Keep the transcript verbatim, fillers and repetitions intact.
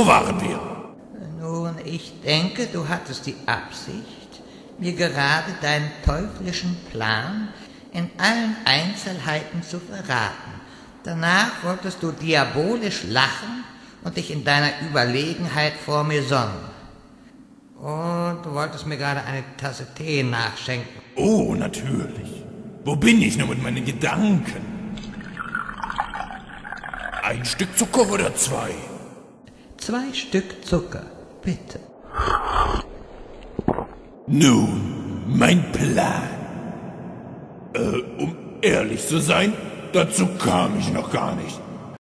Wo waren wir? Nun, ich denke, du hattest die Absicht, mir gerade deinen teuflischen Plan in allen Einzelheiten zu verraten. Danach wolltest du diabolisch lachen und dich in deiner Überlegenheit vor mir sonnen. Und du wolltest mir gerade eine Tasse Tee nachschenken. Oh, natürlich. Wo bin ich nur mit meinen Gedanken? Ein Stück Zucker oder zwei? Zwei Stück Zucker, bitte. Nun, mein Plan. Äh, um ehrlich zu sein, dazu kam ich noch gar nicht.